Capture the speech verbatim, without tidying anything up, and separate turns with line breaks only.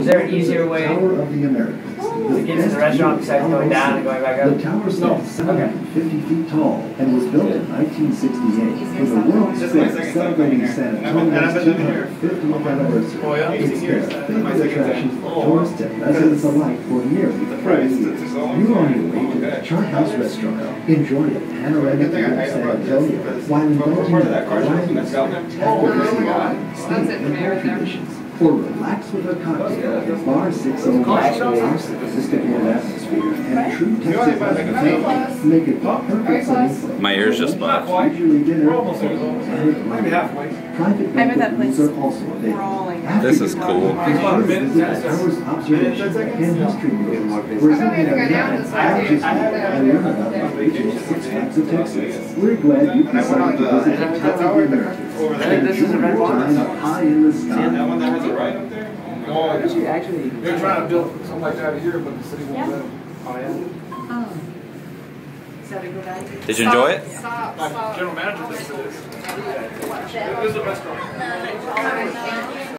there an easier way
Tower of the Americas.
to get to the restaurant besides going down and going back up?
The tower stands seven hundred fifty feet tall and was built in nineteen sixty-eight for the World's Fair celebrating San Antonio's two hundred fiftieth anniversary. It's been a favorite attraction for tourists and residents alike for nearly thirty years. You're on your way to the Chart House Restaurant. Enjoy the panoramic view of San Antonio while indulging in a variety of spectacular stay and bar traditions. Or relax with a cocktail at Bar six oh one. Sophisticated atmosphere and true Texas hospitality make it the perfect setting for
My ears just blocked.
usually dinner and halfway. Private banquet rooms are also available.
This is cool.
Be sure to visit the tower's observation and history museum, where you can have not just and learn about the original Six Flags of Texas. We're glad you decided to visit the Tower of the Americas and enjoy your time high in the sky.
That one that has it right up there?
Oh, actually, actually,
They're trying to build something like that here, but the city won't let them.
oh yeah.
Oh. Is that a good idea?
Did you enjoy it?
Stop, stop.
General manager thinks it is. It is a restaurant.